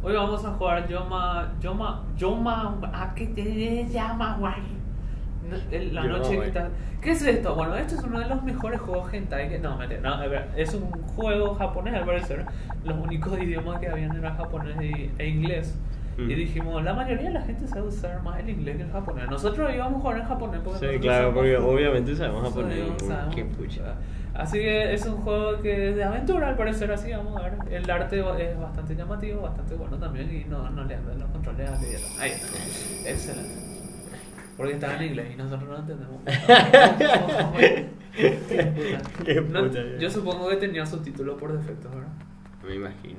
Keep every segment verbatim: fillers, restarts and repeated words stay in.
Hoy vamos a jugar Yoma. Yoma. Yoma. ¿A qué te llama, guay? La Yoma, noche guay. que está. ¿Qué es esto? Bueno, esto es uno de los mejores juegos hentai que. No, mentira, no, a ver, es un juego japonés al parecer. Los únicos idiomas que habían eran japonés y- e inglés. Mm. Y dijimos, la mayoría de la gente sabe usar más el inglés que el japonés. Nosotros íbamos a jugar en japonés porque Sí, nosotros claro, somos- porque obviamente sabemos nosotros japonés. sabemos- Qué pucha. Así que es un juego que es de aventura al parecer, así vamos a ver. El arte es bastante llamativo, bastante bueno también y no, no le andan los controles a leer. Ahí está. Excelente. Porque está en inglés y nosotros no entendemos. Qué No, puta. yo supongo que tenía subtítulos por defecto, ¿verdad? Me imagino.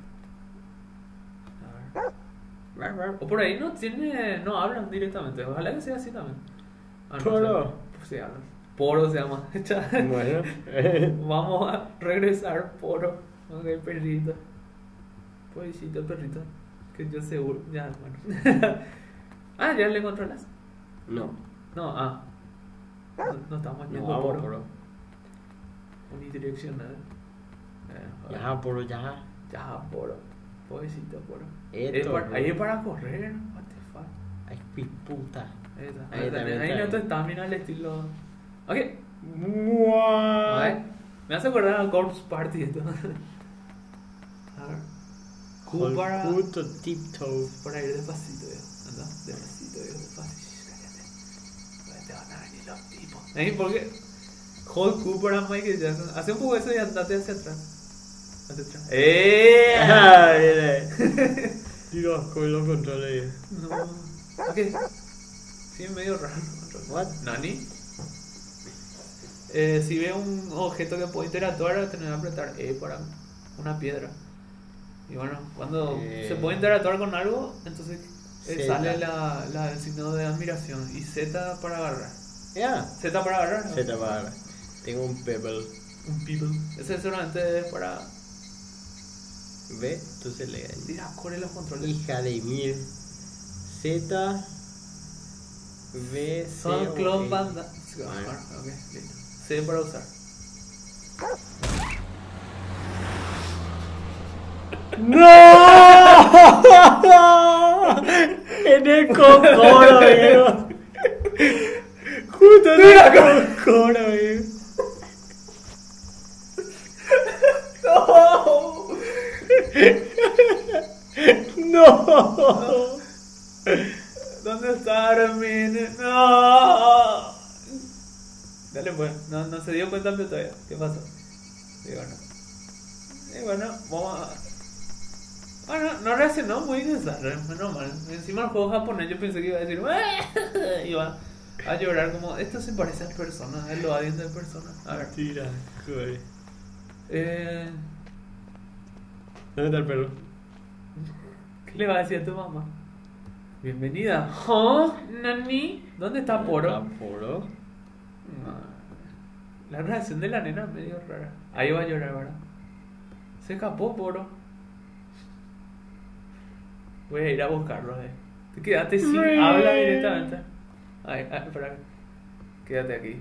A ver. O por ahí no tiene, no hablan directamente. Ojalá que sea así también. Ah, no, Poro. o sea, pues sí hablan. Poro se llama. Bueno. Vamos a regresar, Poro. Ok, perrito. Pobrecito perrito. Que yo seguro. Ya, bueno. Ah, ¿ya le controlas? No. No, ah. No, no estamos No, yendo vamos, Poro. Poro. Unidireccional. Eh, Ya, Poro, ya. Ya, Poro. Pobrecito Poro. Esto, Es para- bro. Ahí es para correr. What the fuck. Ay, mi puta. Ahí está. Ahí Ahí, está, ahí, ahí está. no tu estamina al estilo. Ok. What? Ay, me hace acordar a Corpse Party esto. A ver. Q para. Puto tiptoe. Para ir despacito, ya. Anda, despacito, ya, despacito. Cállate. Ahí te van a venir los tipos. ¿Eh? ¿Por qué? Hold Q para Michael Jackson. Hace un poco eso y andate hacia atrás. Hacia atrás. ¡Eh! Ay, Dios, con los controles. No. Ok. Sí, es medio raro. What? ¿Nani? Eh, si ve un objeto que puede interactuar, tener que apretar E para una piedra. Y bueno, cuando Eh. se puede interactuar con algo, entonces eh, Z. sale la, la, el signo de admiración. Y Z para agarrar. Ya. Z para agarrar. ¿no? Se te va a dar. Tengo un pebble. Un people. Ese seguramente es para. ¿Ve? Tú se le Mira, corre los controles. Hija de mil. Z. V. C. Son O, Clone E. Banda. Bueno. Ok, listo. C para usar. ¡No! En el cocoro, viejo. Justo en el cocoro, viejo. No. ¿Dónde está Armin? No. Dale pues, no, no se dio cuenta el todavía. ¿Qué pasó? Y bueno. Y bueno, vamos a. Bueno, no reaccionó muy desastre, menos mal. Encima el juego japonés yo pensé que iba a decir. Iba a llorar como. Esto se parece a personas, es lo adiente de personas. A ver. Tira, joder. Eh, ¿Dónde está el perro? ¿Qué le va a decir a tu mamá? Bienvenida. ¿Oh? ¿Nani? ¿Dónde está Poro? ¿Está Poro? No. La reacción de la nena es medio rara. Ahí va a llorar ahora. Se escapó Poro. Voy a ir a buscarlo, eh. Te quedaste sin Re. habla directamente. Ay, ay, espera. Quédate aquí.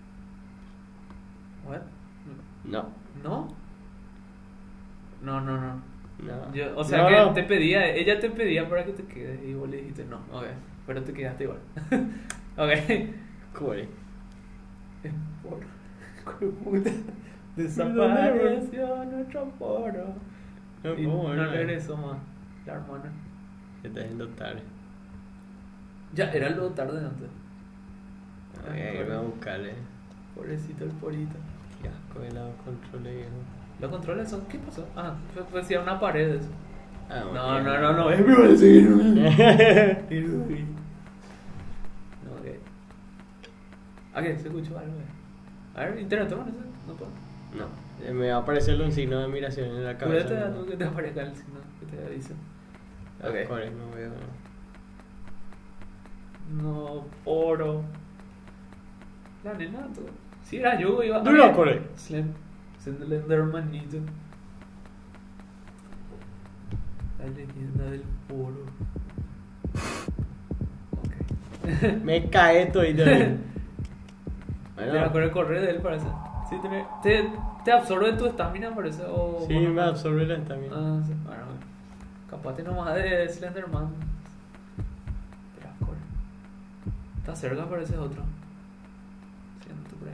What? No. ¿No? No, no, no. No. Yo, o sea No, que no. te pedía, ella te pedía para que te quedes y vos le dijiste no, ok, pero te quedaste igual. Ok. Joder. Es Poro. Puta. Desapareció nuestro Poro. No, Y ¿cómo no era? regresó más la hermana. Se está haciendo tarde. Ya era lo tarde antes. Ay, voy a buscarle. Pobrecito el Porito. Qué asco de los controles, viejo. Los controles son. ¿Qué pasó? Ah, fue, fue sí, una pared eso. Ah, No, bueno. no, no, no, es me parece que no. No, ok. ¿A qué? ¿Se escuchó algo? A ver, interactúa con eso. No puedo. No, eh, me va a aparecer un signo de admiración en la cabeza. Cuídate de ¿no? algo que te aparezca el signo que te avise. Ah, Ok. joder, no veo. No, Poro. La nena, tú. Si era yo, iba. Dura, Oye, Core. Slim. Slendermanito. La leyenda del Poro. Ok. Me cae todo y Te Bueno, acuerdas de correr de él, parece. Sí, te, te, te absorbe tu estamina, parece. O, sí, bueno, me absorbe la estamina. Ah, sí. Bueno, Capaz tiene más de Slenderman. Drácula. Está cerca, pero ese es otro. Siento por ahí.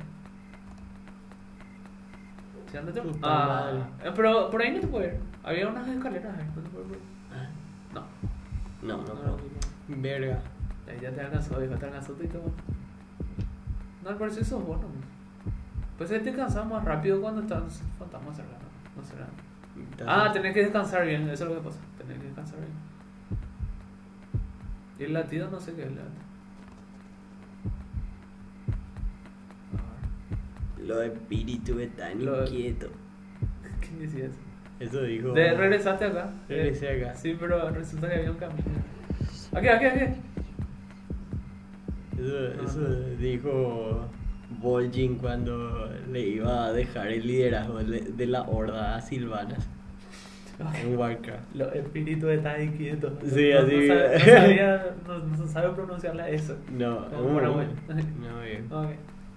Siéntate. Puta Ah, madre. eh, pero por ahí no te puedo ir. Había unas escaleras ahí. No te puedo ir. Ah, No. No, no, No, puedo. no. Verga. Ahí ya te alcanzó, hijo, te alcanzó y todo. No, al parecer sos vos, no. Pues te cansas más rápido cuando estás fantasmas cerca. No, no será. Ah, tenés que descansar bien, eso es lo que pasa. Tenés que descansar bien. Y el latido no sé qué es el latido. Los espíritus están Lo- inquietos. ¿Quién decía eso? Eso dijo. De, regresaste acá. Regresé Eh, acá. Sí, pero resulta que había un camino. Aquí, aquí, aquí. Eso, No, eso no. dijo Vol'jin cuando le iba a dejar el liderazgo de, de la horda a Sylvanas en Warcraft. Los espíritus están inquietos. Sí, no, así. No, sabe, no, sabía, no, no se sabe pronunciarla eso. No, No, uh, bueno, bueno. no, bien. Ok.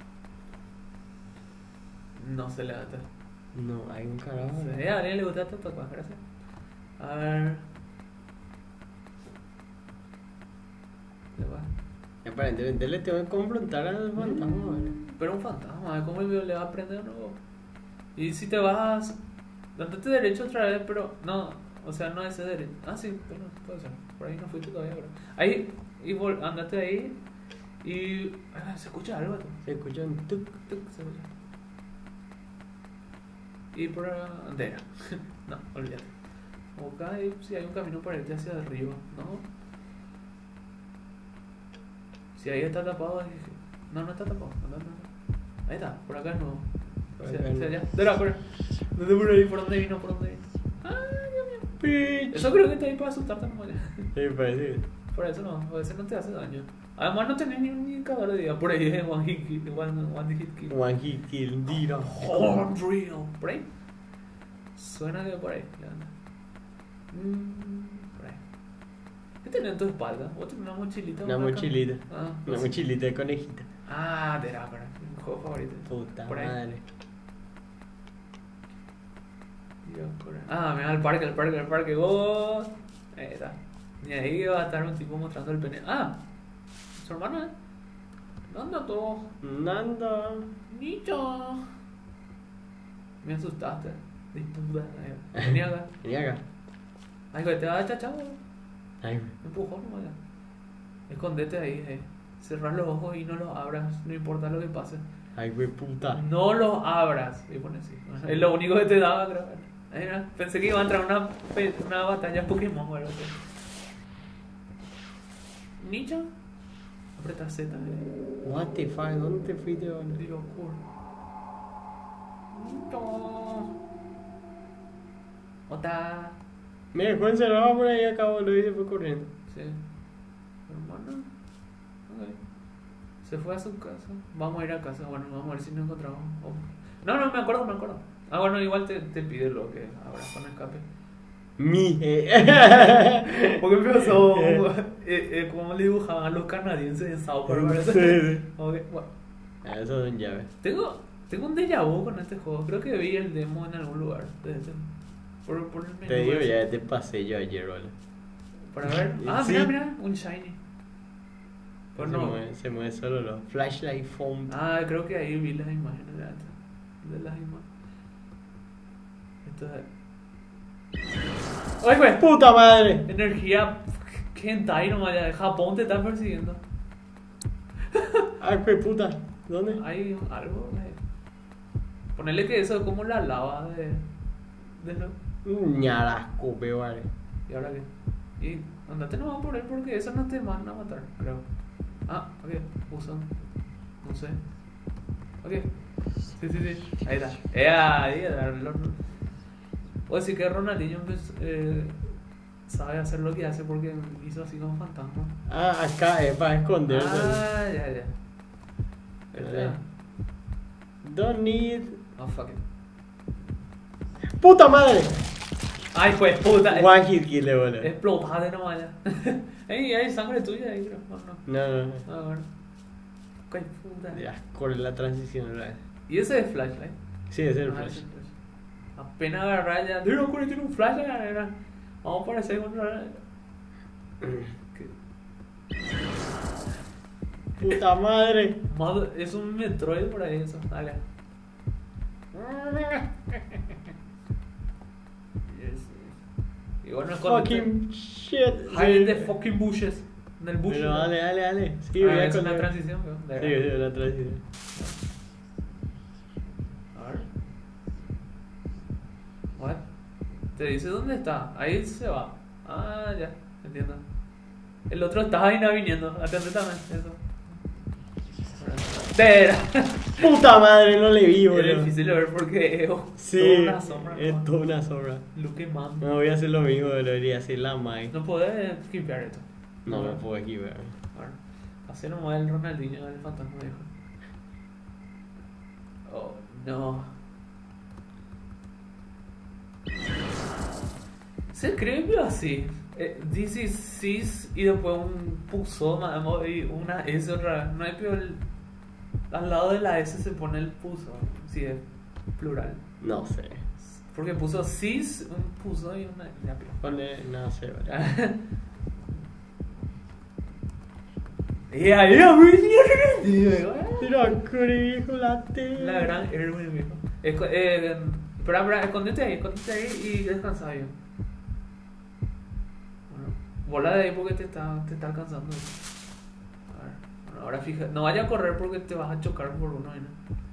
No se levanta. No, hay un carajo. Sí, a alguien le gusta esta toca, gracias. A ver. ¿Le va? Aparentemente le tengo que confrontar al fantasma, ¿vale? Pero un fantasma, ¿cómo le va a aprender nuevo? Y si te vas. Andate derecho otra vez, pero. No, o sea, no ese derecho. Ah, sí, pero puede ser. Por ahí no fuiste todavía, pero. Ahí, y vol- andate ahí. Y. Ah, se escucha algo, tú. Se escucha un tuk. Tuc, se escucha. Y por andera. No, olvídate. Acá hay, sí, hay un camino para irte hacia arriba, ¿no? Si ahí está tapado, ahí- no, no está tapado. No, no, no. Ahí está, por acá no. Por Hacia, acá hacia no. allá. Dale, por, ¿dónde por ahí? ¿Por dónde vino? ¿Por dónde vino? Ay, Dios mío. Pitch. Eso creo que está ahí para asustarte nomás. Sí, parece. Por eso no, a veces no te hace daño. Además no tenés ni un indicador de día. Por ahí es one hit kill, one, one hit kill. One hit kill, Dino. Horn drill. Por ahí. Suena que por ahí. le anda. Mm, por ahí. ¿Qué tenés en tu espalda? ¿Vos tenés una mochilita? Una cam- mochilita. Ah, no Una sé. mochilita de conejita. Ah, de Drácula. Mi juego favorito. Puta Por ahí. madre. Dios, por ahí. Ah, mira, al parque, al parque, al parque. Oh. Ahí está. Y ahí va a estar un tipo mostrando el pene. Ah, su hermana. ¿eh? ¿Dónde todo? Nanda. Nicho. Me asustaste. De puta. Ahí. Vení acá. Vení acá. Ay, güey, te va a chachar. Ay, Me empujó nomás ya. Escondete ahí, eh. Cerrar los ojos y no los abras. No importa lo que pase. ay, güey, puta. No los abras. Y pone así. Es lo único que te daba, creo. Ahí, mira. Pensé que iba a entrar una, pe- una batalla Pokémon o algo así. Nicho. Aprieta Z. Eh. What the fuck, ¿dónde te fuiste, boludo? Dios, curro. Nicho. Ota. Me dejó encerrado por ahí acá, boludo, y se fue corriendo. Sí. Hermano. Ok. Se fue a su casa. Vamos a ir a casa. Bueno, vamos a ver si nos encontramos. Oh. No, no, me acuerdo, me acuerdo. Ah, bueno, igual te, te pide lo que abras con escape. Mi. eh. Porque empezó eh, eh, como le dibujaban los canadienses en South Park. ¿Verdad? Sí, sí. Okay, bueno. Ah, eso son llaves. Tengo, tengo un déjà vu con este juego. Creo que vi el demo en algún lugar. De este. Por, por el menú. Te digo, ese. ya te pasé yo ayer, boludo. Para ver. Ah, Sí. mira, mira, un shiny. Pues se, no. mueve, se mueve solo los flashlight foam. Ah, creo que ahí vi las imágenes de antes. De las imágenes. Esto es. ¡Ay, güey! ¡Puta madre! Energía. Hentai nomás ya. Japón te está persiguiendo. ¡Ay, güey, puta! ¿Dónde? Hay algo. eh. Ponerle que eso es como la lava de. De lo. Ñarasco, veo, vale. ¿Y ahora qué? Y andate nomás por él porque eso no te van a matar, creo. Ah, ok. Uso. No sé. Ok. Sí, sí, sí. Ahí está. Eh, ahí está. Puedo decir que Ronaldinho empezó, eh, sabe hacer lo que hace porque hizo así con fantasma. Ah, acá es para esconderse. Ah, ya, ya. Eh. ¿Verdad? Don't need. Oh, fuck it. ¡Puta madre! Ay, pues puta. One hit kill, boludo. Explotate nomás ya. Ey, hay sangre tuya ahí, creo. No, no. No, no, no. Ah, bueno. Qué puta. Ya, corre la transición, ¿verdad? ¿Y ese es flashlight? Sí, ese es el Ah, flash. ese es flash. Apenas agarrar ya. Digo, tiene un flashlight. Era. Vamos a parecer contra. Puta madre. Mod- Es un Metroid por ahí, eso. Dale. Yes. Y bueno, con Fucking shit. Hide the fucking bushes. En el bush. Pero dale, dale, dale. Sí, Ah, voy a es una contar. transición, ¿no? Sí, De- sí, una transición. A ver. What? Te dice dónde está. Ahí se va. Ah, ya. Entiendo. El otro está ahí no viniendo. Atente también. Eso. Era. Puta madre, no le vi, Era boludo. difícil de ver porque es Sí, toda una sombra. es ¿no? toda una sombra. Luke Man. No voy a hacer lo mismo, debería hacer la Mai. No podés skipear esto. No me puedo equivocar. A ver. Así nomás el Ronaldinho del fantasma viejo. Oh, no. Se cree que así. Eh, this is cis y después un puso y una S otra vez. No hay peor. el- Al lado de la S se pone el puso. Si es plural. No sé. Porque puso cis, un puso y una. Ya, pero. Pone, no sé, ¿verdad? Y ahí, amigo. Mira, Curi, viejo, la tele. La gran Erwin, viejo. Esco- eh, espera, espera, escondete ahí, escondete ahí y descansa bien. Bueno, bola de ahí porque te está, te está alcanzando. A ver, bueno, ahora fija, no vaya a correr porque te vas a chocar por uno. ¿No?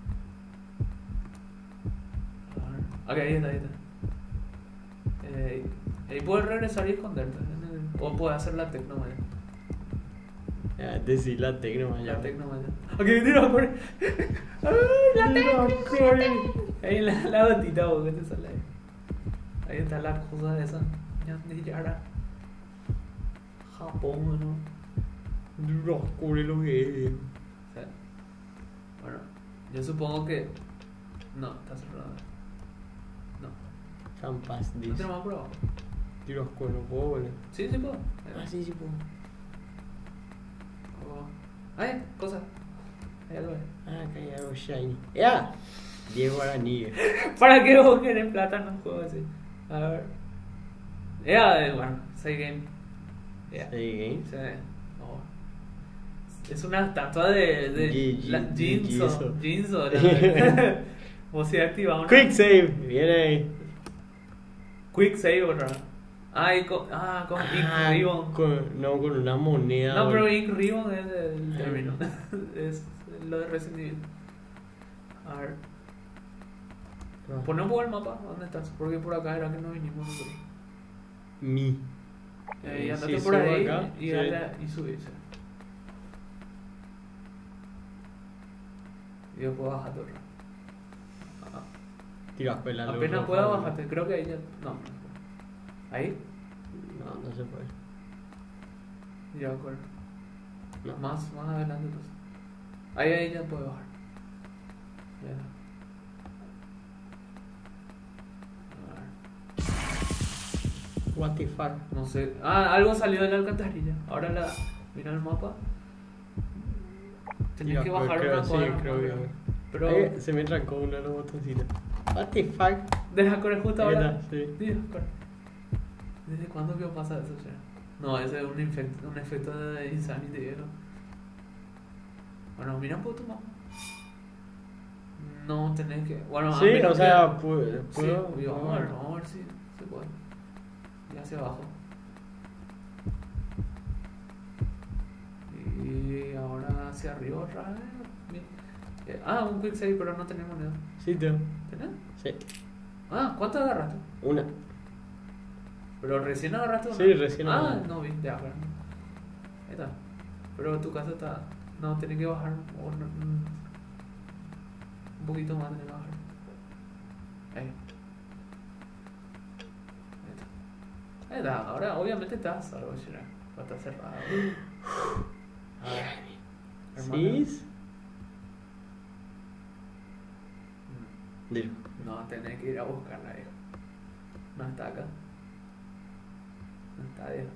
A ver, ok, ahí está, ahí está. Eh, ahí puedes regresar y esconderte. en el- o puedes hacer la tecno, vaya. Ya, decir la tecno, man. La tecno, vaya. Ok, tira, corre. Ay, la tecno. Ahí la, la gotita, vos, que te sale ahí. Ahí está la cosa de esa. Ya ni Yara. Japón, ¿no? No, Curi, lo que es. O sea, bueno, yo supongo que. No, está cerrado. No. Champas, ¿No dice. tenemos más prueba? Tiro con no puedo, boludo. Sí, sí puedo. Ah, sí, sí puedo. Oh. Ay, cosa. Hay algo ahí. Ah, acá hay algo shiny. ¡Ya! Diego Guaraní. ¿Para qué vos querés plata en un juego así? A ver. Ya, eh, bueno, seis game. Ya. Sí, ¿eh? Sí. Oh. Es una estatua de. de Gi- gi- la- gi- Jinzo. Jinzo. Jinzo. la- Vos si activado una. Quick save, viene ahí. Quick save, ¿verdad? Ah, y con, ah, con Ink Ah, Ribbon. con- no, con una moneda. No, pero boludo. Ink Ribbon es el término. Es lo de Resident Evil. A ver. Ah. Pon un poco el mapa, ¿dónde estás? Porque por acá era que no vinimos nosotros. Mi. Eh, y Eh, andate sí, por subo ahí acá, y, sí. dale a- y subirse. Y después bajate otra. Ah, Tiras pela. apenas pueda bajate, creo que ahí ya. No, no. Ahí, No, no se puede. ya acuerdo. No. Más, más adelante entonces. Ahí, ahí ya puede bajar. Ya. A ver. What the fuck. No sé. Ah, algo salió de la alcantarilla. Ahora la. Mira el mapa. Tenías Ya, que pues, bajar creo- una sí, cuadra. creo más, que- creo. Pero. Ahí se me trancó uno de los botoncitos. What the fuck. Deja correr justo Ahí ahora. está, sí. Deja correr. ¿Desde cuándo que pasa eso, che? No, ese es un, efecto, un efecto de Insanity, viejo. Bueno, mira un poco tu mapa. No tenés que. Bueno, a Sí, menos o sea, que- pu- Sí, puedo. y vamos puedo- a ver, vamos a ver si se puede. Y hacia abajo. Y ahora hacia arriba otra vez. Bien. Eh, Ah, un quick save, pero no tenemos moneda. Sí, tengo. ¿Tenés? Sí. Ah, ¿cuánto agarraste? Una. Pero recién agarraste una. Sí, recién Ah, agarré. no vi, ya, claro. Ahí está. Pero tu casa está. No, tiene que bajar un, un, un poquito más, tiene que bajar. Ahí. Ahí está. Ahí está. Ahora, obviamente estás algo, Shira. Va a estar cerrado. A ver. hermano. ¿Sí? Mm, Dilo. No, tenés que ir a buscarla, viejo. No está acá. No está, viejo.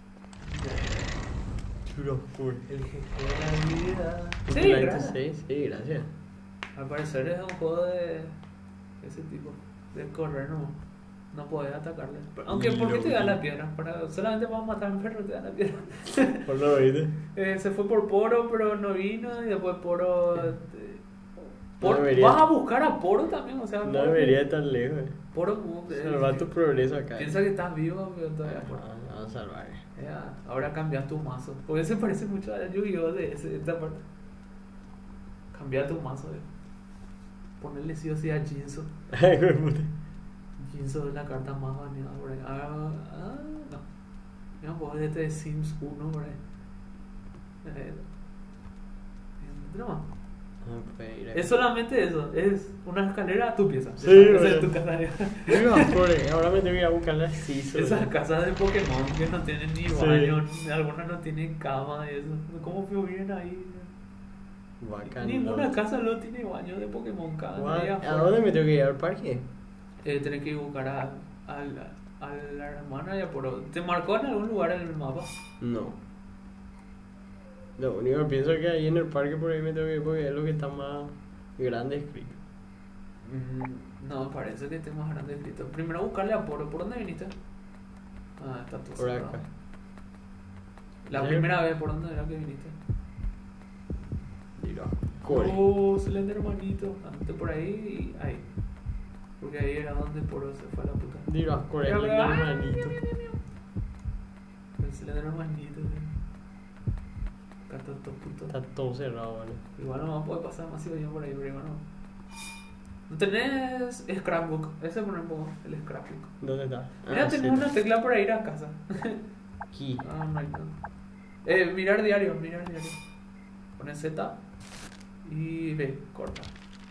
Chulo, cool. El jefe de la vida. Sí, Copyright, gracias. Sí, sí, gracias. Al parecer es un juego de ese tipo, de correr, ¿no? No podés atacarle. Aunque, ¿por qué te da la piedra? Para, solamente para matar a un perro te da la piedra. Por lo viste. Eh, se fue por Poro, pero no vino. Y después Poro. eh, Por- No debería- vas a buscar a Poro también, o sea. No Poro- debería estar lejos. eh. Poro. como que- Salvar tu progreso acá. Piensa que estás vivo, pero todavía Poro. Ah, vamos a salvar. Ya, ahora cambias tu mazo. Porque se parece mucho a Yu-Gi-Oh! De, ese- de esta parte. Cambia tu mazo, eh. Ponerle sí o sí a Jinzo. Ay, hijo de puta. Jinzo es la carta más baneada por ahí. Ah, ah no. Mira, vos de este Sims uno por ahí. Eh, no más. No puede ir Es solamente eso, es una escalera a tu pieza. Sí, esa, esa bueno. es tu casa. Dios, pobre, ahora me tengo que ir a buscar las CISO. Esas casas de Pokémon que no tienen ni Sí. baño, algunas no tienen cama y eso. ¿Cómo viven ahí? Bacán. Ninguna ¿no? casa no tiene baño de Pokémon. Cada Guau, día ¿A afuera. dónde me tengo que ir? ¿Al parque? Eh, tenés que buscar a, a, la- a la hermana ya por... ¿Te marcó en algún lugar en el mapa? No. Lo único que pienso es que ahí en el parque por ahí me tengo que ir porque es lo que está más grande escrito. Mm, no, parece que esté más grande escrito. Primero buscarle a Poro. ¿Por dónde viniste? Ah, está todo Por cerrado. acá. La Sí. primera vez, ¿por dónde era que viniste? Mira, core. Oh, Slender hermanito. Andate por ahí y ahí. Porque ahí era donde Poro se fue a la puta. Mira, core, Mira, el mira. hermanito. El Slender hermanito. sí. Acá está todo puto. Está todo cerrado, vale. Igual no puede pasar demasiado bien por ahí, pero igual no. ¿No tenés scrapbook? Ese ponemos el scrapbook. ¿Dónde está? Mira, Ah, tenés sí. una tecla para ir a casa. Aquí. Ah, no hay nada. Eh, mirar diario, mirar diario. Pones Z y B, corta.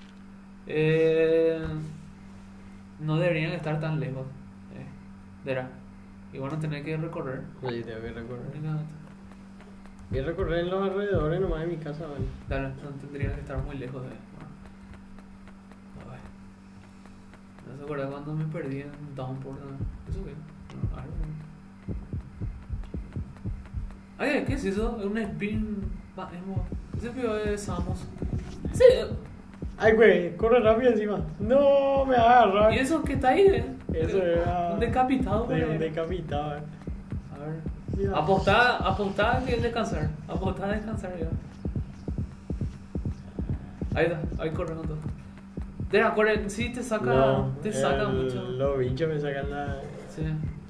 Eh, no deberían estar tan lejos. Eh, verá. Igual no tenés que recorrer. Sí, tengo que recorrer. Únicamente. Voy a recorrer en los alrededores nomás de mi casa, vale. Dale, no tendrían que estar muy lejos de. Bueno. A ver. ¿No se acuerdan cuando me perdí en Downpour? ¿no? ¿Eso qué? No, algo. Ay, ¿qué es eso? Un spin. va, emo. Ese pío es Samus. Sí. Ay, güey, corre rápido encima. No, me agarra. ¿Y eso qué está ahí? Eh? Eso era. Un decapitado, Sí, güey. un decapitado. eh. A ver. Mira. Apostá, apostá que es descansar. Apostá a descansar ya. Ahí está, ahí corre con todo. Deja, corre, sí te saca, No, te saca el- mucho. Los bichos me sacan la. Sí.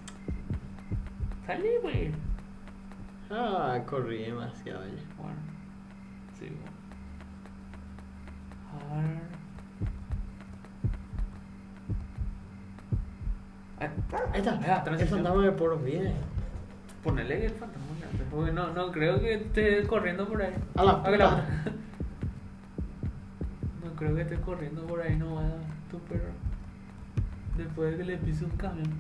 Salí, güey. Ah, corrí demasiado ya. Bueno, sí, bueno. A ver. Ahí, Ahí está, ya, el transición. fantasma de poros viene. Ponele el fantasma, ya, porque no, no creo que esté corriendo por ahí. A la Ah, que la- puta. No creo que esté corriendo por ahí, no vaya tu perro. Después de que le pise un camión.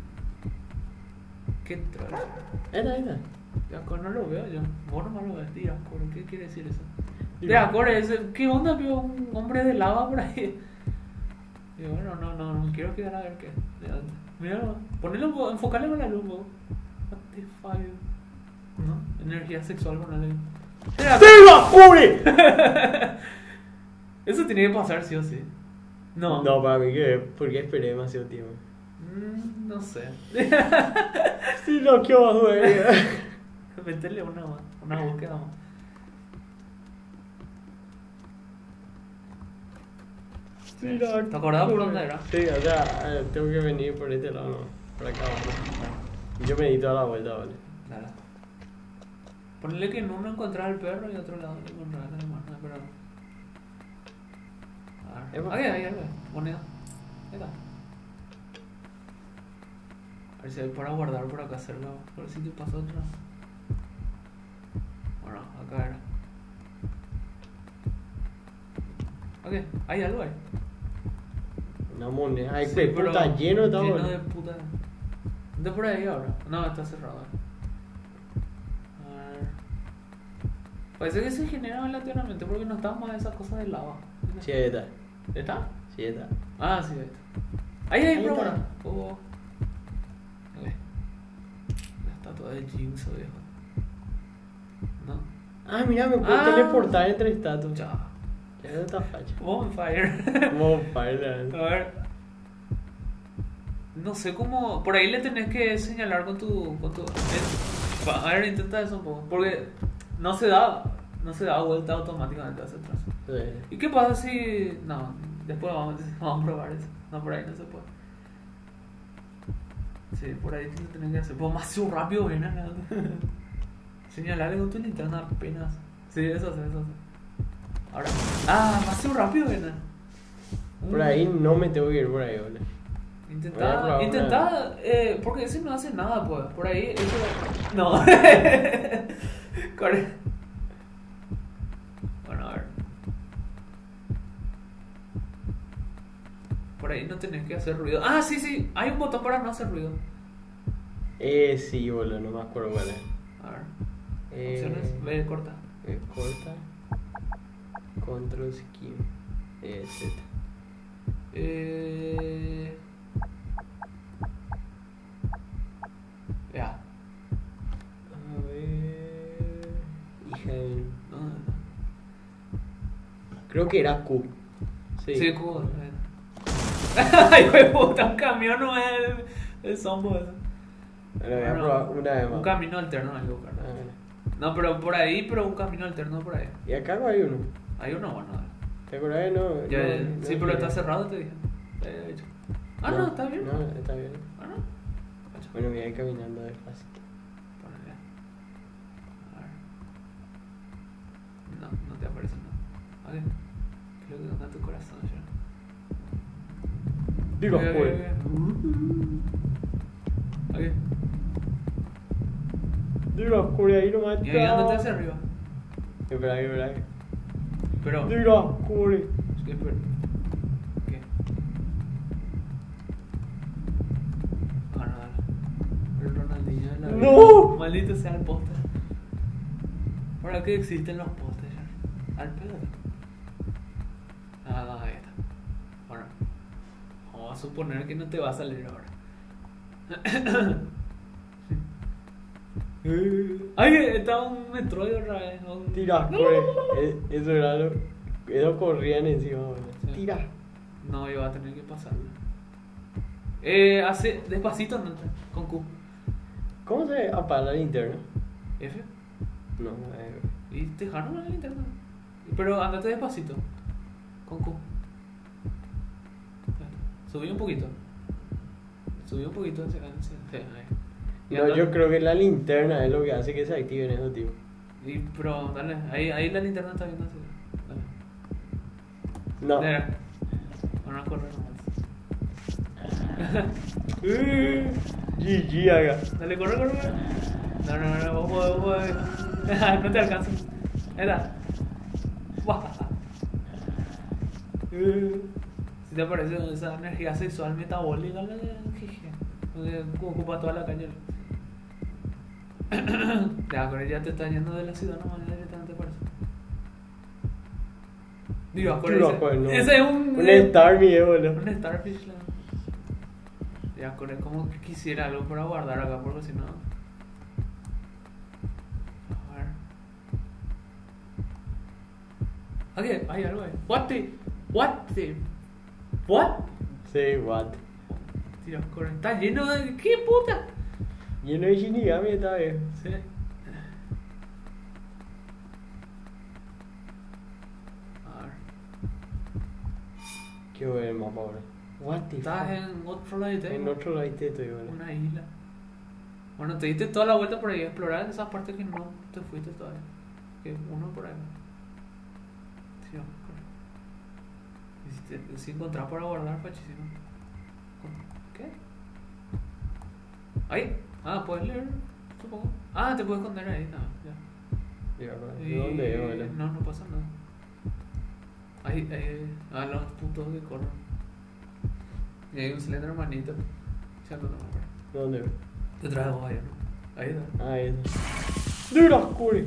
¿Qué trae? Ahí está, ahí está. Ya acá no lo veo yo. Vos nomás lo ves, tira, Core, ¿qué quiere decir eso? Y Tira, va. Core, ese- ¿qué onda, vio un hombre de lava por ahí? Y bueno, no, no, no quiero quedar a ver qué. Ya, mira, ponelo, un poco, enfocale con la luz, vos. What the fuck? ¿No? Energía sexual, ponele. Tira, ¡Sí, va, pobre! eso tiene que pasar sí o sí. No. No, para mí que. Porque esperé demasiado tiempo. Mm, no sé. Sí, lo que vas, güey. Métele una, una búsqueda más. Sí, no, ¿Te acordás por dónde era? Sí, o sea, eh, tengo que venir por este lado, no. Por acá abajo. Y yo me di toda la vuelta, vale. Dale. Ponle que en uno encontrás el perro y en otro lado encontrás la hermana, pero. A ver. Epa. Ahí, ahí, ahí, moneda. Ahí está. A ver si hay para guardar por acá cerca. A ver si te pasa otra. Bueno, acá era. Ok, hay algo ahí. Una moneda. Ay, Sí, güey, pero puta, lleno está, lleno boludo. de puta. ¿De por ahí ahora? No, está cerrado. A ver. Parece que se genera aleatoriamente porque no estamos en esas cosas de lava. Sí, ahí está. ¿Está? Sí, ahí está. Ah, sí, ahí está. Ahí hay Ahí programa. está. Oh. Ok. La estatua de Jinx, viejo. No. Ah, mira, me puedo Ah. teleportar entre estatuas. Ya. Ya no está facha. Bonfire. Como fire. A ver. No sé cómo. Por ahí le tenés que señalar con tu. Con tu eh, a ver, intenta eso un poco. Porque no se da. No se da vuelta automáticamente hacia atrás. Sí. ¿Y qué pasa si.? No, después vamos, vamos a probar eso. No, por ahí no se puede. Sí, por ahí lo tenés que hacer. Pues más rápido, ven a señalarle con tu linterna apenas. Sí, eso hace, eso hace. Ahora. Ah, más rápido, ven. Por ahí no me tengo que ir por ahí, boludo. Intenta, intenta, eh, porque ese no hace nada, pues. Por ahí, eso. No. Corre. Bueno, a ver. Por ahí no tenés que hacer ruido. Ah, sí, sí. Hay un botón para no hacer ruido. Eh, sí, boludo, no me acuerdo cuál es. A ver. Eh, Opciones. B corta. B corta. Control Scheme. Eh, Z. Eh. Ya. A ver. Hija de... No, no, no. Creo que era Q. Sí. Sí, Q. Ay, güey, puta, un camión no es el, el zombo ese. Lo voy a Bueno, probar una vez más. Un camino alterno hay que buscar. Ah, No, pero por ahí, pero un camino alterno por ahí. y acá no hay uno. Hay uno, bueno. ¿Te acuerdas? No, Ya, no, ya. no Sí, pero llega. está cerrado, te dije. Te había dicho. Ah, no, está bien. No, está bien. Ah, no. Cacha. Bueno, voy a ir caminando despacito. Ponele. A ver. No, no te aparece nada. Vale. Creo que anda tu corazón ya. Digo, Ok, ok, pues. ok. Ok. Digo, por ahí nomás. Y ahí andate hacia arriba. Espera, espera. Pero. Digo, cubre. Espera. ¿Qué? Ah, no, dale. El Ronaldinho de la vida. ¡No! Maldito sea el póster. ¿Para qué existen los pósters? Al pedo. Ah, no, ahí está. Bueno, vamos a suponer que no te va a salir ahora. Ay, está un Metroid otra vez. Un... Tira, cubre. Eh, Eso era lo. Eso corrían encima, boludo. Sí. Tira. No, iba a tener que pasarlo. Eh, hace despacito, no, con Q. ¿Cómo se apaga la linterna? F. No, eh. Y te dejaron la linterna. Pero andate despacito. Con Q. Subí un poquito. Subí un poquito. Sí, sí, ahí. Y No, anda- yo creo que la linterna es lo que hace que se activen esos tíos. Y, pero dale, ahí, ahí la linterna está viendo así. Dale. No. Mira. Van a correr nomás. G G haga. Dale, corre, corre, corre. No, no, no, vos podés, vos podés. No te alcanzo. Ahí está. Buah. Si te parece esa energía sexual metabólica, la jeje. Ocupa toda la calle. Ya, pero ya te está yendo de la ciudad nomás, directamente por eso. Digo, por Digo, ese, pues, no. ese es un. Un Star mi boludo. Un Starfish, la. Ya, con como que quisiera algo para guardar acá, porque si no. A ver. Ok, hay algo ahí. What the. What the. What? Sí, what? Tío, corre. Está lleno de. ¿Qué puta? Lleno de Shinigami esta vez. Sí. A ver. Qué bueno el mapa ahora. What the Estás fuck? en otro lado de En otro lado estoy, boludo. Una isla. Bueno, te diste toda la vuelta por ahí, explorar esas partes que no te fuiste todavía. Que uno por ahí. Sí, corre. Y si, te, si encontrás para guardar, fachísimo. ¿Qué? Ahí. Ah, puedes leer, supongo. Ah, te puedes esconder ahí. No, ya. Ya, bro. Y- ¿De dónde es, boludo? No, no pasa nada. Ahí, ahí. Ah, los putos que corren. Y hay un Slendermanito. Chato, no me acuerdo. ¿Dónde? Detrás de vos ahí, ¿no? Ahí está. Ah, eso. ¡Dura, curi!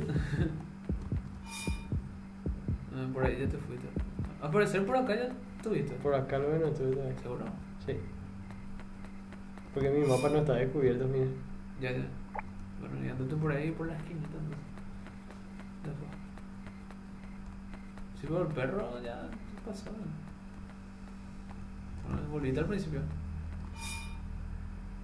Ah, por ahí ya te fuiste. Al parecer por acá ya estuviste. Por acá lo ven, estuve todavía. ¿Seguro? Sí. Porque mi mapa no está descubierto, mira. Ya, ya. Bueno, y andate por ahí, por la esquinita. Entonces. Ya fue. Si veo el perro, ya ¿qué pasó? Bueno, volviste al principio.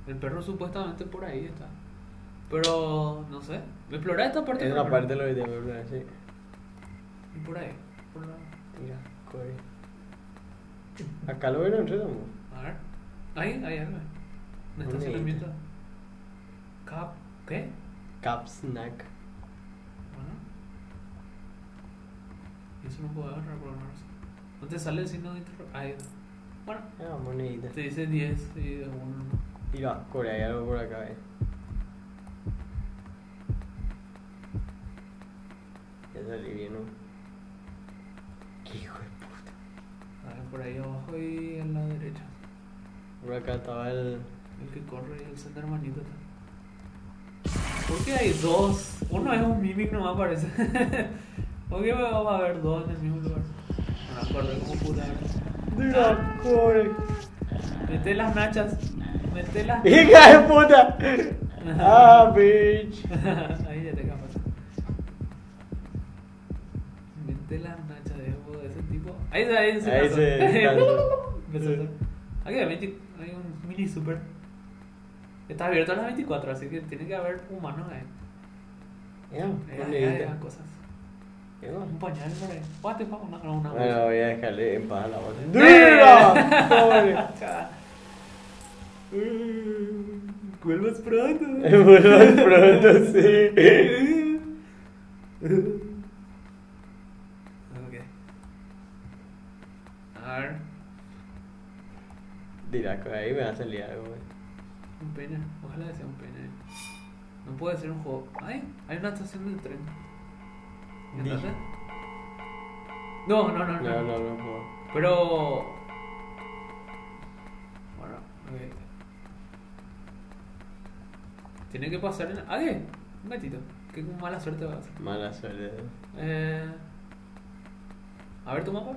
El perro supuestamente por ahí está. Pero, no sé. Explorar esta parte. Es del una perro. parte de lo que te voy a hablar, sí. Y por ahí. Por la... Mira, core. Acá lo vieron entre todos. A ver. Ahí, ahí, ahí. Un ¿Dónde estacionamiento. Cap. ¿Qué? Cap Snack. Bueno. Y eso no puedo agarrar por una razón. ¿No te sale el signo de interrogación? Ahí. Bueno. Ah, monedita. Te dice diez y de uno. Mira, core, hay algo por acá, eh. Ya salí bien, ¿no? Qué hijo de puta. A ver, por ahí abajo y a la derecha. Por acá estaba el. El que corre y el sender manito está. ¿Por qué hay dos? Uno es un mimic nomás parece. ¿Por qué vamos a ver dos en el mismo lugar? No me acuerdo cómo puta era. Mira, core. Mete las nachas. Mete las ¡Hija de puta! ¡Ah, bitch! Ahí ya te capas. Mete las nachas de juego de ese tipo. Ahí se ahí se Ahí pasó. se- Empezó a hacer. Aquí hay, veinte hay un mini super. Está abierto a las veinticuatro, así que tiene que haber humanos ahí. Ya, Ahí hay- monedita. hay cosas. Ya va. Un pañal por ahí. Guate, pa, una, una Bueno, voy a dejarle en paz a la voz. ¡Dura! ¡Core! Vuelvas pronto. Vuelvas pronto, sí. Ok. A ver. Dirá que ahí me va a salir algo, güey. Un pene. Ojalá que sea un pene. No puede ser un juego. Ay, hay una estación del tren. Di- ¿Entonces? No, no, no, no. No, no, no puedo. Pero. Bueno, ok. Tiene que pasar en. ¿Ah, qué? Un gatito. Qué mala suerte va a ser. Mala suerte. Eh. A ver tu mapa.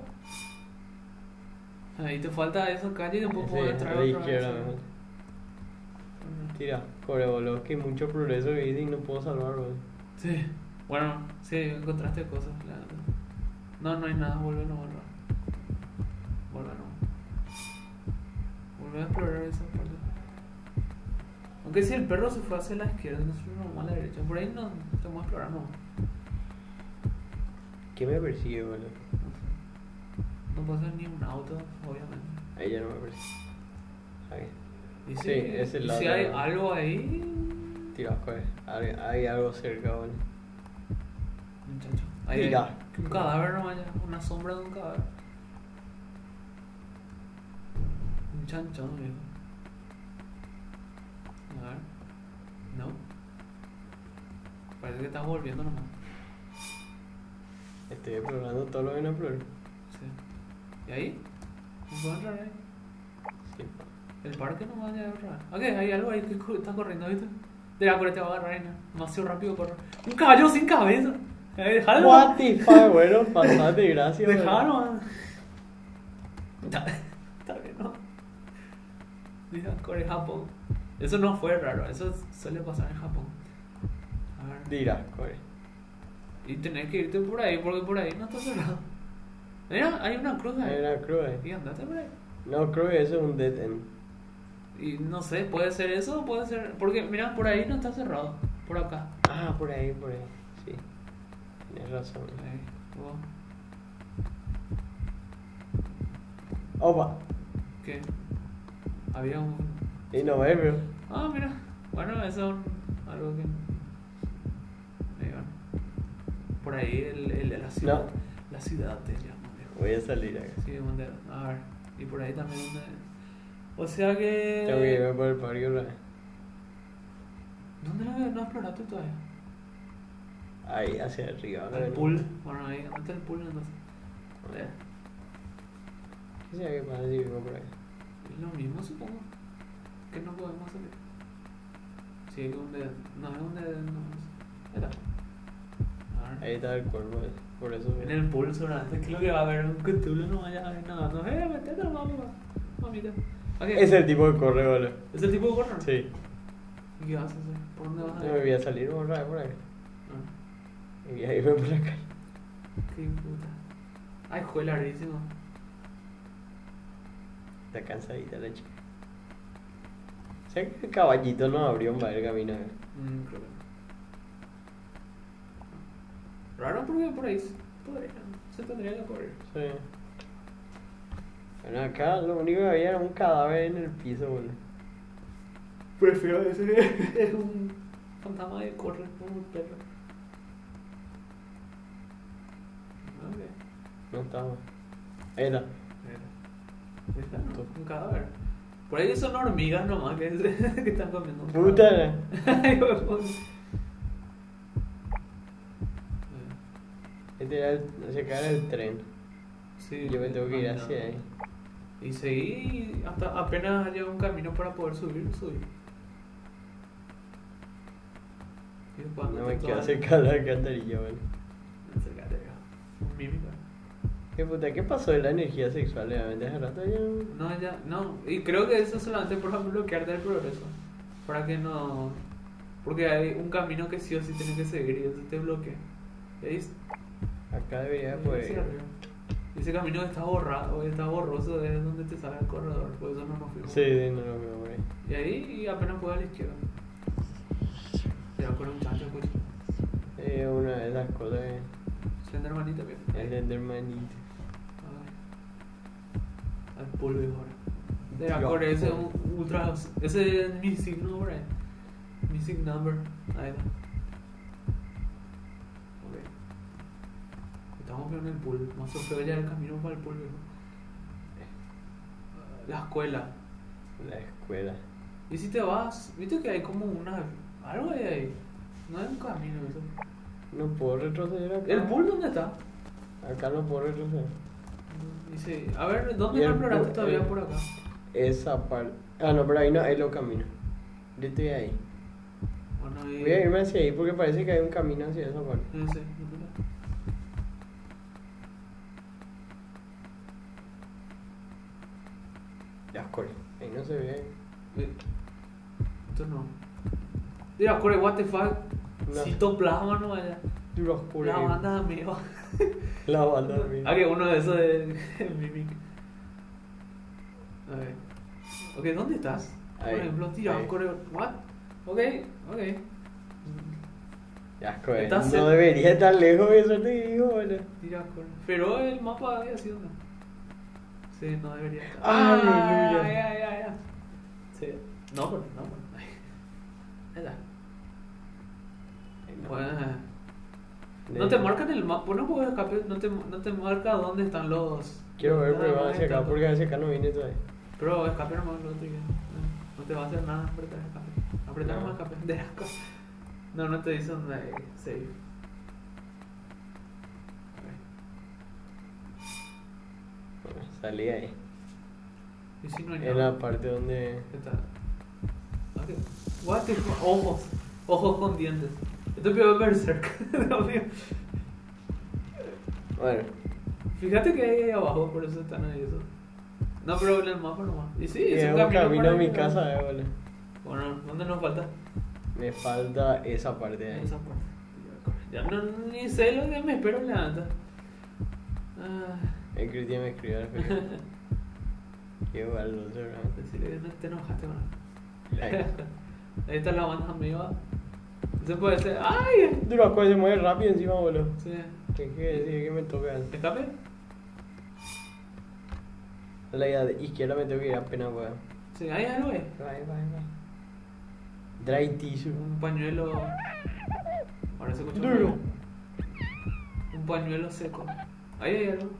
Ahí te falta eso, calle, y después Sí, puedo a entrar la otra izquierda, vez. mejor. Tira, core, boludo, que mucho progreso y no puedo salvar, boludo. Sí. Bueno, sí, encontraste cosas, la verdad. No, no hay nada, vuelve a no borrar. Vuelve a no. Vuelve a explorar esa parte. Aunque si el perro se fue hacia la izquierda, nosotros nos vamos a la derecha. Por ahí no estamos explorando. ¿Qué me persigue, boludo? No sé. No pasa ni un auto, obviamente. Ahí ya no me persigue. Ahí. Y Sí, si, es el y lado si de hay abajo. algo ahí, Tira, core. Hay, hay algo cerca, boludo. muchacho. Ahí hay Mira. un cadáver nomás ya, una sombra de un cadáver. Un chanchón, viejo. A ver. No. Parece que estás volviendo nomás. Estoy explorando todo lo que no exploro. Sí. ¿Y ahí? ¿No puedo entrar ahí? Sí. El parque no va a llegar otra vez. Ok, hay algo ahí que co- está corriendo, ¿viste? De la cual te va a agarrar ahí, ¿no? Demasiado rápido corre. Un caballo sin cabeza. Eh, Dejalo. What the fuck, bueno, pasate, gracias. boludo. Dejalo. Está, está bien, ¿no? Dice Corea, Japón. Eso no fue raro, eso suele pasar en Japón. A ver. Dirá, core. Y tenés que irte por ahí, porque por ahí no está cerrado. Mira, hay una cruz Hay ahí. una cruz ahí. Y andate por ahí. No, creo que eso es un dead end. Y no sé, puede ser eso o puede ser. Porque mira, por ahí no está cerrado. Por acá. Ah, por ahí, por ahí. Sí. Tienes razón. Ahí. Oh, Opa. ¿qué? Había un. Y no ve, bro. Ah, mira. Bueno, eso es un- algo que. Ahí va. Por ahí el, el, la ciudad. No. La ciudad te llama, viejo. Voy a salir acá. Sí, donde. A ver. Y por ahí también donde. O sea que. Tengo que irme por el parque otra vez. ¿Dónde no, no exploraste todavía? Ahí, hacia arriba. El pool. Bueno, ahí, ¿dónde está el pool entonces? Eh, ¿Qué sea que pasa si vivo por ahí? Es lo mismo, supongo. Que no podemos salir. Sí, es donde. No es donde. No, ahí está. A ver. Ahí está el cuerpo, ese, por eso. En el pool seguramente, que es lo que va a haber un Cthulhu, no vaya a ver nada. No, eh, metete al mapa, mamita. Okay. Es el tipo de corre, boludo. ¿Es el tipo de corner? Sí. ¿Y qué vas a hacer? ¿Por dónde vas a Yo me ir? voy a salir por ahí, por ahí. Ah, Y voy a irme por la calle. qué puta. Ay, fue larguísimo. Está cansadita la chica. sé que el caballito no abrió un el camino. eh. Mm, creo que no. Raro porque por ahí se podría, se tendría que correr. Sí. Bueno, acá lo único que había era un cadáver en el piso, boludo. Prefiero ese que es un fantasma que corre como un perro. Ok. No estaba. Era. Ahí está, ¿no? Un cadáver. Por ahí son hormigas nomás que, que están comiendo. un Puta. cadáver. Ay, huevón. Este era el, se cae el tren. Sí, Yo me tengo que ir no. hacia ahí. Y seguí hasta apenas haya un camino para poder subir, subir. Y cuando No me te quedo todas- cerca de la alcantarilla, boludo. Acércate acá. Un mímica. ¿Qué puta? ¿Qué pasó de la energía sexual? Realmente hace rato ya. No, ya, no. Y creo que eso es solamente por ejemplo bloquearte el progreso. Para que no. Porque hay un camino que sí o sí tienes que seguir y eso te bloquea. ¿Veis? Acá debería Ahí poder. hacia arriba. Ese camino está borrado, está borroso desde donde te sale el corredor, por eso no nos fuimos. Sí, sí, no lo veo por ahí. Y ahí y apenas puedo a la izquierda. Ya con un chancho, pues. Eh, una de esas cosas es Slender manita, bien. el Endermanito. Al polvo ahora. De acorde, ese es un ultra. Ese es mi signo, por ahí. Mi sig number. Ahí está. Ok. Estamos viendo el pool. Más o menos ya el camino para el pool, viejo. La escuela. La escuela. Y si te vas, viste que hay como una. Algo hay ahí. No es un camino eso. No puedo retroceder acá. ¿El pool dónde está? Acá no puedo retroceder. Dice, a ver, ¿dónde Y no el exploraste pool, todavía eh. por acá? Esa parte. Ah, no, pero ahí no, ahí lo camino. Yo estoy ahí. Bueno, ahí. Voy a irme hacia ahí porque parece que hay un camino hacia esa parte. No sé, no sé. Ya, corre. Ahí no se ve. Eh, Esto no. Mira, core, what the fuck. No. Citoplasma no vaya. Duro oscuro. La banda amigo. La banda, mira. Ah, que uno de esos de Mimic. A ver. Ok, ¿dónde estás? Por Ahí, ejemplo, tira, ahí. core, what? Ok, ok. Ya, corre. Estás No cerca. debería estar lejos, eso te digo, boludo. Tira, core. Pero el mapa había sido no. Sí, no debería estar. Aleluya. Ah, ya, ya, ya. Sí. No, pero no, pero. Ahí está. Bueno. No te marcan el mapa, no puedo escapar, no te, no te marca dónde están los. Quiero ver, los pero va dragones hacia acá tanto. porque hacia acá no viene todavía. Pero escape nomás lo otro y ya. No te va a hacer nada apretar escape. Apretar No. nomás escape. De asco. No, no te dice dónde hay save. Bueno, salí ahí. Y si no hay En nada. la parte donde. ¿Qué tal? Okay. What the fuck? Ojos. Ojos con dientes. Esto es peor Berserk. Dios mío. Bueno, Fíjate que hay ahí abajo, por eso están ahí eso. No, pero en el mapa nomás. Y sí, es es un un camino, camino para a mi ir, casa, eh, boludo. Bueno, ¿dónde nos falta? Me falta esa parte de ahí. Esa parte. Ya no, ni sé lo que me espero en la nata. Ah, El Cristian me escribió al Facebook. Qué baloso, ¿no? decirle que no te enojaste, bueno. Like. Ahí está la banda amiga. Se puede ser. ¡Ay! Duro, se mueve rápido encima, boludo. Sí. ¿Qué quiere decir que me toca? ¿Escape? A la idea de izquierda me tengo que ir apenas, weón. Sí, hay algo ahí. Bye, bye, bye. Dry tissue. Un pañuelo. Ahora se escucha. Duro. Un pañuelo seco. Ahí hay algo.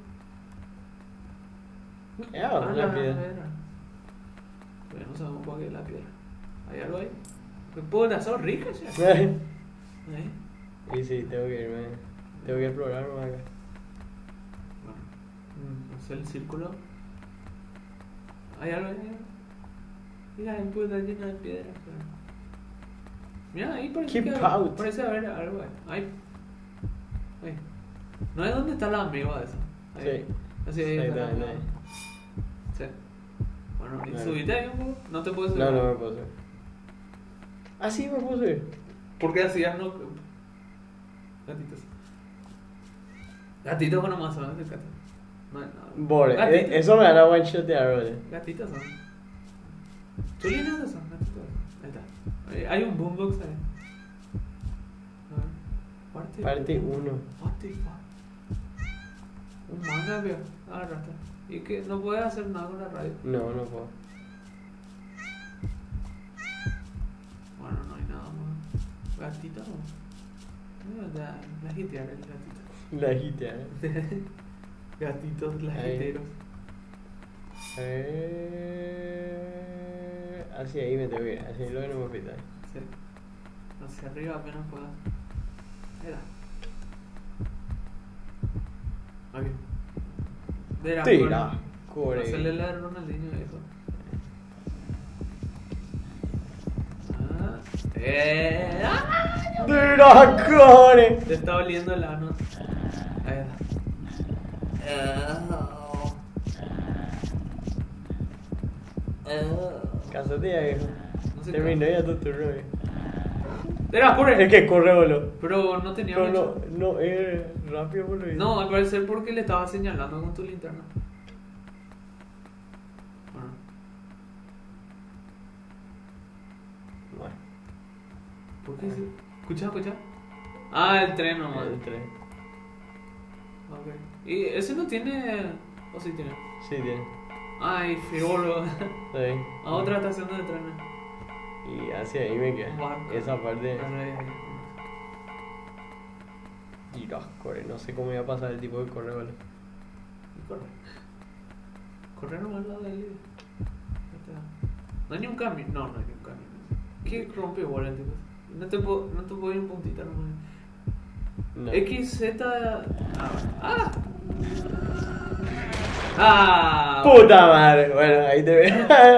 Ya, Ah, una la piedra. piedra. Pero no sabemos cuál es la piedra. ¿Hay algo ahí? ¿Qué puta? Son ricas ya. ¿Eh? Y sí, tengo que irme. Tengo que explorar más acá. Bueno, mm, no sé el círculo. ¿Hay algo ahí? Mira, hay puta llena de piedras. pero- Mira, ahí parece Keep que out. parece haber algo ahí. Ahí. Ahí. ¿No es donde está la ameba esa? Ahí. Sí. Así ahí está la Exactamente. ameba. Sí. Bueno, ¿y Bueno. subiste ahí un poco? No te puedes subir. No, no me puedo subir. Ah, sí, me puedo subir. ¿Por qué hacías no? Gatitos. Gatitos con nomás son gatos. No, no. Bore, Gatitos. eh, eso me hará one shot de árbol. Gatitos son. ¿Tú líneas de eso? Ahí está. Ahí- Hay un boombox ahí. A ver. Parte Parte uno. What the fuck? Un manga, veo. Ah, rata. ¿Y que no puedes hacer nada con la radio? No, no puedo. Bueno, no hay nada más. ¿Gatito? No, la, la gitear, el gatito. La agita, ¿eh? Gatitos, las Ahí. giteros. Eh... Hacia ahí me tengo que ir. Hacia ahí lo que no me pita. Sí. Hacia arriba apenas puedas. Ahí está. Aquí. Tira, Tira, core. core. Hacerle la de Ronaldinho, viejo. Ah. Eh. ¡Ah! Tira, core. Te está oliendo el ano. Ahí está. Cásate ya, viejo. No sé Terminó qué. ya tu turno, viejo. Tira, corre. Es que corre, boludo. Pero no tenía Pero mucho. no, no, es rápido, boludo. No, al parecer porque le estaba señalando con tu linterna. Bueno. Bueno, ¿Por qué sí? Escucha, escucha. Ah, el tren nomás. el tren. Ok. ¿Y ese no tiene...? ¿O sí tiene? Sí, tiene. Ay, figuro. Sí. A otra estación de trenes. Y hacia ahí me queda. Guaco. Esa parte. Ahí, ahí. Tira, core. No sé cómo iba a pasar el tipo de corre, boludo. Y corre. Correr nomás al lado de él. Ahí está. No hay ni un cambio. No, no hay ni un cambio. ¿Qué rompe bola el tipo? No te puedo, no te puedo ir un puntita nomás. No. X, Z... ¡Ah! ¡Ah! Puta madre. Bueno, ahí te veo.